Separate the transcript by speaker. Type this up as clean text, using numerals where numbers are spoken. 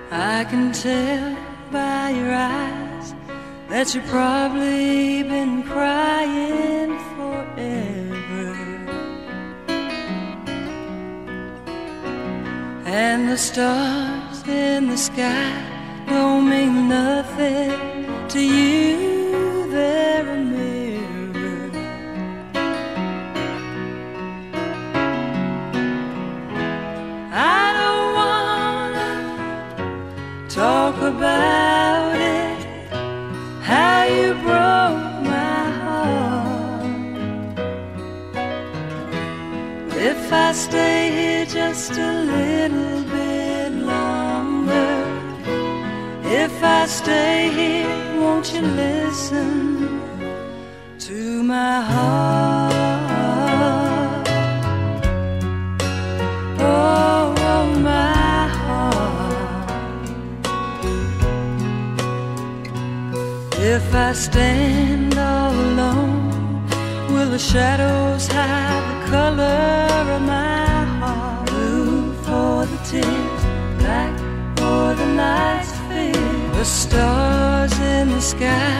Speaker 1: I can tell by your eyes that you've probably been crying forever. And the stars in the sky don't mean nothing to you, they're a mirror. I don't wanna talk about it, how you broke my heart. If I stay here just a little bit longer, if I stay here, won't you listen to my heart? Oh, my heart. If I stand all alone, will the shadows hide the color of my heart? Blue for the tears, black for the night's fear. The stars in the sky